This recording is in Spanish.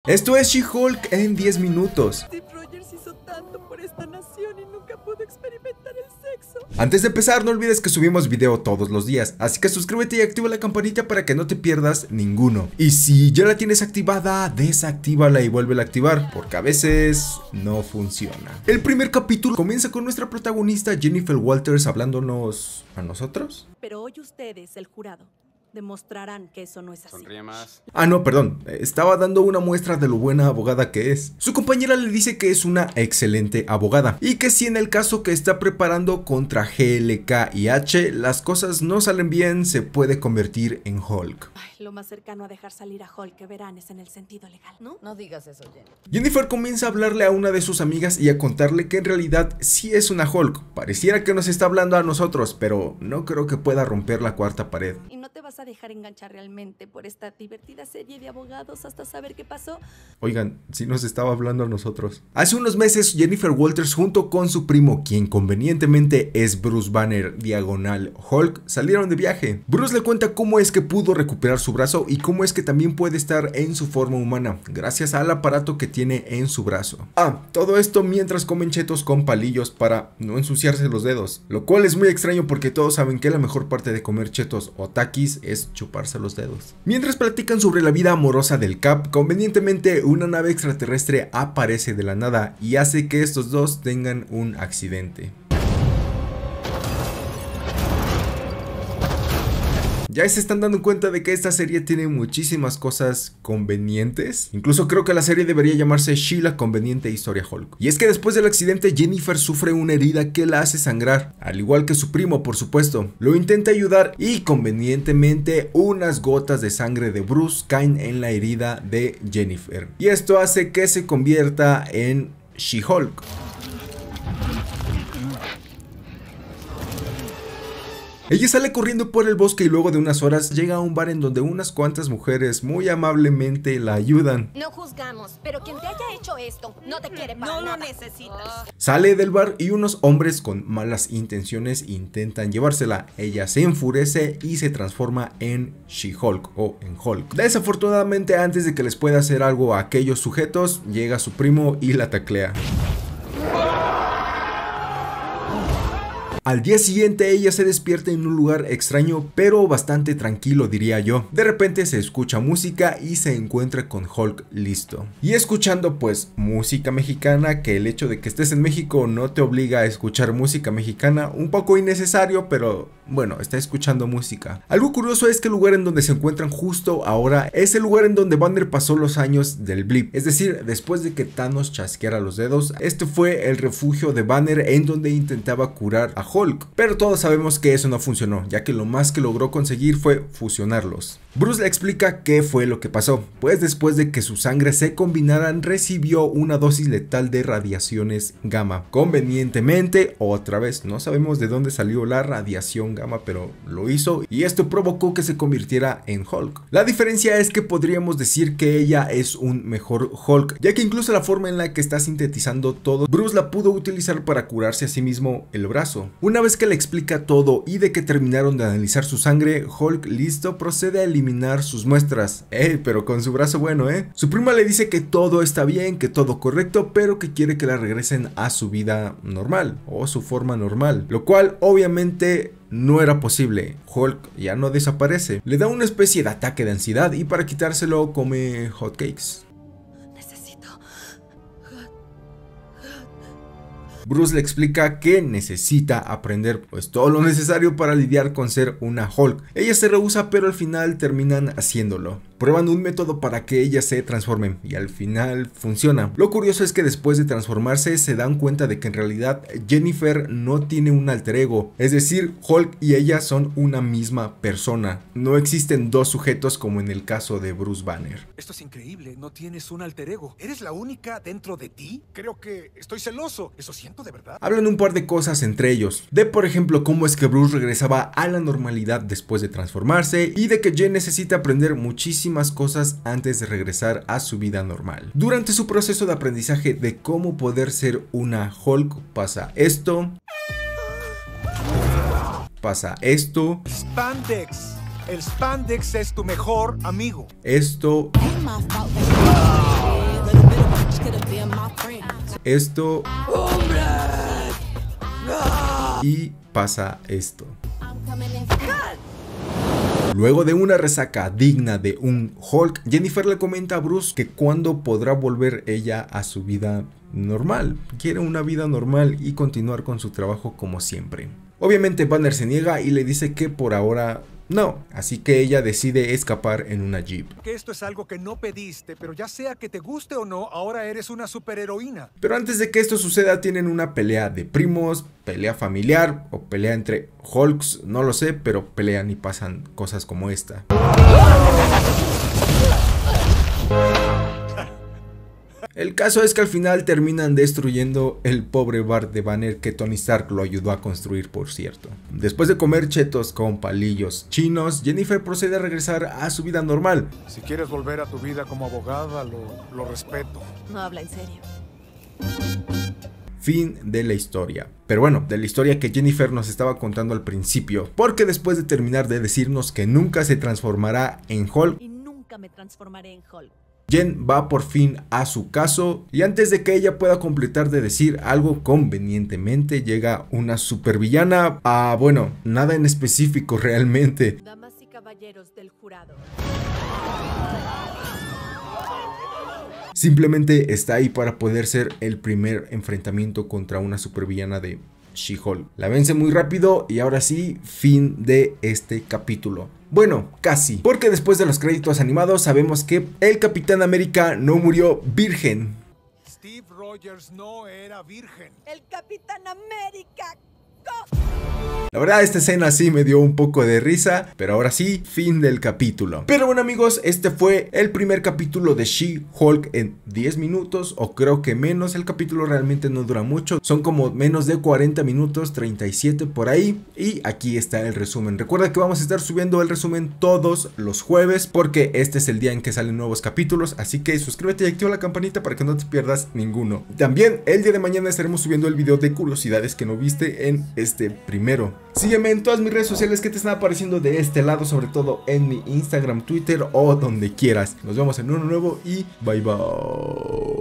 Esto es She-Hulk en 10 minutos. Steve Rogers hizo tanto por esta nación y nunca pudo experimentar el sexo. Antes de empezar, no olvides que subimos video todos los días, así que suscríbete y activa la campanita para que no te pierdas ninguno. Y si ya la tienes activada, desactívala y vuélvela a activar, porque a veces no funciona. El primer capítulo comienza con nuestra protagonista Jennifer Walters hablándonos a nosotros. Pero hoy ustedes, el jurado, demostrarán que eso no es así. Sonríe más. Ah, no, perdón, estaba dando una muestra de lo buena abogada que es. Su compañera le dice que es una excelente abogada y que si en el caso que está preparando contra GLK y H las cosas no salen bien, se puede convertir en Hulk. Ay, lo más cercano a dejar salir a Hulk que verán es en el sentido legal, ¿no? No digas eso, Jenny. Jennifer comienza a hablarle a una de sus amigas y a contarle que en realidad sí es una Hulk. Pareciera que nos está hablando a nosotros, pero no creo que pueda romper la cuarta pared. Y no te vas a dejar enganchar realmente por esta divertida serie de abogados hasta saber qué pasó. Oigan, sí nos estaba hablando a nosotros. Hace unos meses Jennifer Walters junto con su primo, quien convenientemente es Bruce Banner diagonal Hulk, salieron de viaje. Bruce le cuenta cómo es que pudo recuperar su brazo y cómo es que también puede estar en su forma humana, gracias al aparato que tiene en su brazo. Ah, todo esto mientras comen chetos con palillos para no ensuciarse los dedos, lo cual es muy extraño porque todos saben que la mejor parte de comer chetos o takis es chuparse los dedos. Mientras platican sobre la vida amorosa del Cap, convenientemente una nave extraterrestre aparece de la nada y hace que estos dos tengan un accidente. Ya se están dando cuenta de que esta serie tiene muchísimas cosas convenientes. Incluso creo que la serie debería llamarse She-La Conveniente Historia Hulk. Y es que después del accidente Jennifer sufre una herida que la hace sangrar, al igual que su primo, por supuesto. Lo intenta ayudar y convenientemente unas gotas de sangre de Bruce caen en la herida de Jennifer. Y esto hace que se convierta en She-Hulk. Ella sale corriendo por el bosque y luego de unas horas llega a un bar en donde unas cuantas mujeres muy amablemente la ayudan. No juzgamos, pero quien te haya hecho esto no te quiere para nada. No lo necesitas. Sale del bar y unos hombres con malas intenciones intentan llevársela. Ella se enfurece y se transforma en She-Hulk o en Hulk. Desafortunadamente, antes de que les pueda hacer algo a aquellos sujetos, llega su primo y la taclea. Al día siguiente ella se despierta en un lugar extraño pero bastante tranquilo, diría yo. De repente se escucha música y se encuentra con Hulk listo. Y escuchando pues música mexicana, que el hecho de que estés en México no te obliga a escuchar música mexicana, un poco innecesario, pero bueno, está escuchando música. Algo curioso es que el lugar en donde se encuentran justo ahora es el lugar en donde Banner pasó los años del blip. Es decir, después de que Thanos chasqueara los dedos, este fue el refugio de Banner en donde intentaba curar a Hulk, pero todos sabemos que eso no funcionó, ya que lo más que logró conseguir fue fusionarlos. Bruce le explica qué fue lo que pasó, pues después de que su sangre se combinaran recibió una dosis letal de radiaciones gamma. Convenientemente, otra vez, no sabemos de dónde salió la radiación gamma, pero lo hizo y esto provocó que se convirtiera en Hulk. La diferencia es que podríamos decir que ella es un mejor Hulk, ya que incluso la forma en la que está sintetizando todo, Bruce la pudo utilizar para curarse a sí mismo el brazo. Una vez que le explica todo y de que terminaron de analizar su sangre, Hulk listo procede a eliminar sus muestras. Pero con su brazo bueno, Su prima le dice que todo está bien, que todo correcto, pero que quiere que la regresen a su vida normal o su forma normal, lo cual obviamente no era posible. Hulk ya no desaparece. Le da una especie de ataque de ansiedad y para quitárselo come hotcakes. Bruce le explica que necesita aprender pues todo lo necesario para lidiar con ser una Hulk. Ella se rehúsa, pero al final terminan haciéndolo. Prueban un método para que ella se transforme y al final funciona. Lo curioso es que después de transformarse se dan cuenta de que en realidad Jennifer no tiene un alter ego, es decir, Hulk y ella son una misma persona. No existen dos sujetos como en el caso de Bruce Banner. Esto es increíble, no tienes un alter ego. ¿Eres la única dentro de ti? Creo que estoy celoso, eso siento de verdad. Hablan un par de cosas entre ellos, de por ejemplo cómo es que Bruce regresaba a la normalidad después de transformarse y de que Jen necesita aprender muchísimas cosas antes de regresar a su vida normal. Durante su proceso de aprendizaje de cómo poder ser una Hulk pasa esto, pasa esto, Spandex. El spandex es tu mejor amigo. esto esto y pasa esto. Luego de una resaca digna de un Hulk, Jennifer le comenta a Bruce que cuándo podrá volver ella a su vida normal. Quiere una vida normal y continuar con su trabajo como siempre. Obviamente Banner se niega y le dice que por ahora no, así que ella decide escapar en una jeep. Que esto es algo que no pediste, pero ya sea que te guste o no, ahora eres una superheroína. Pero antes de que esto suceda tienen una pelea de primos, pelea familiar o pelea entre Hulks, no lo sé, pero pelean y pasan cosas como esta. El caso es que al final terminan destruyendo el pobre bar de Banner que Tony Stark lo ayudó a construir, por cierto. Después de comer chetos con palillos chinos, Jennifer procede a regresar a su vida normal. Si quieres volver a tu vida como abogada, lo respeto. No habla en serio. Fin de la historia. Pero bueno, de la historia que Jennifer nos estaba contando al principio, porque después de terminar de decirnos que nunca se transformará en Hulk, Y nunca me transformaré en Hulk. Jen va por fin a su caso y antes de que ella pueda completar de decir algo convenientemente llega una supervillana a, bueno, nada en específico realmente. Damas y caballeros del jurado. Simplemente está ahí para poder ser el primer enfrentamiento contra una supervillana de She-Hulk. La vence muy rápido y ahora sí, fin de este capítulo. Bueno, casi, porque después de los créditos animados sabemos que el Capitán América no murió virgen. Steve Rogers no era virgen. El Capitán América. La verdad esta escena sí me dio un poco de risa, pero ahora sí, fin del capítulo. Pero bueno amigos, este fue el primer capítulo de She-Hulk en 10 minutos o creo que menos. El capítulo realmente no dura mucho, son como menos de 40 minutos, 37 por ahí. Y aquí está el resumen. Recuerda que vamos a estar subiendo el resumen todos los jueves porque este es el día en que salen nuevos capítulos, así que suscríbete y activa la campanita para que no te pierdas ninguno. También el día de mañana estaremos subiendo el video de curiosidades que no viste en este primero. Sígueme en todas mis redes sociales que te están apareciendo de este lado, sobre todo en mi Instagram, Twitter o donde quieras. Nos vemos en uno nuevo y bye bye.